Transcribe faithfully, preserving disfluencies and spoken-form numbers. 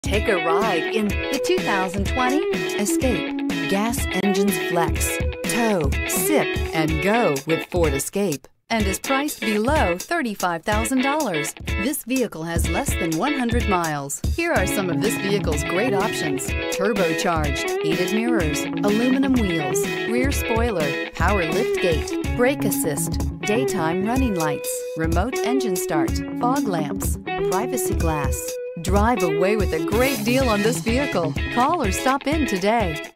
Take a ride in the two thousand twenty Escape. Gas engines flex, tow, sip, and go with Ford Escape, and is priced below thirty-five thousand dollars. This vehicle has less than one hundred miles. Here are some of this vehicle's great options: turbocharged, heated mirrors, aluminum wheels, rear spoiler, power liftgate, brake assist, daytime running lights, remote engine start, fog lamps, privacy glass. Drive away with a great deal on this vehicle. Call or stop in today.